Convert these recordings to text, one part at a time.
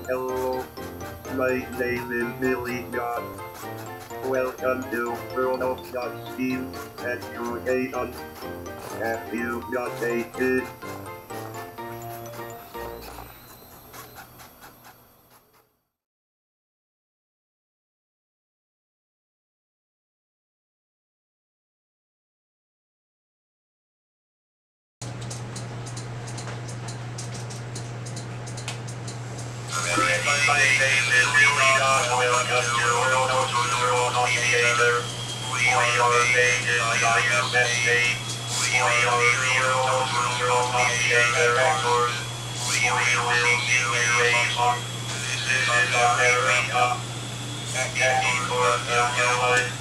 Hello, my name is Billy John. Welcome to RoboGuts Team Education. Have you got a kid? My name is Billy John. Welcome to RoboGuts Team. We are pages by USA. We are the RoboGuts actors. We will give you a song. This is America. Acting for your life.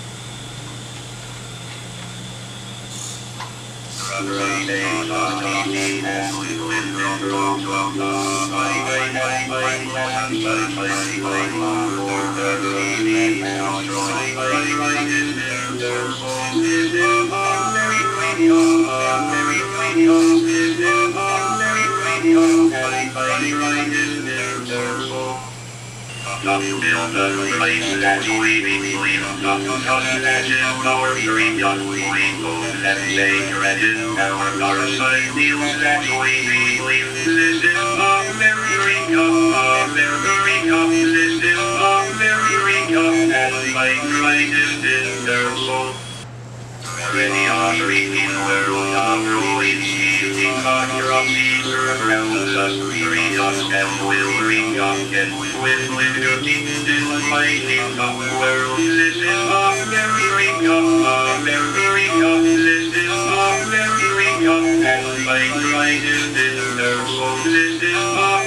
You build a place that we believe. Imagine our dream, we go and take credit. Our side feels that we believe. This is America, America. This is America, and my pride is in their soul. Many are in the world of ruins, eating bankruptcies around us. Bring us and we'll bring up and with liberty in the mighty world. This is America, America. This is America, and my pride is in their soul. This is